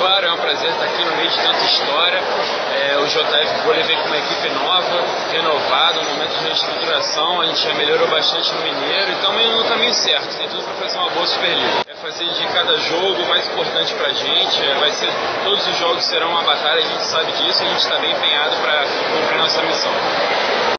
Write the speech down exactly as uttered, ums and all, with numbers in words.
Claro, é um prazer estar aqui no meio de tanta história. É, o J F Vôlei vem com uma equipe nova, renovada, um momento de reestruturação. A gente já melhorou bastante no Mineiro e estamos indo no caminho certo. Tem tudo para fazer uma boa Superliga. É fazer de cada jogo o mais importante para a gente. É, vai ser, todos os jogos serão uma batalha, a gente sabe disso. A gente está bem empenhado para cumprir nossa missão.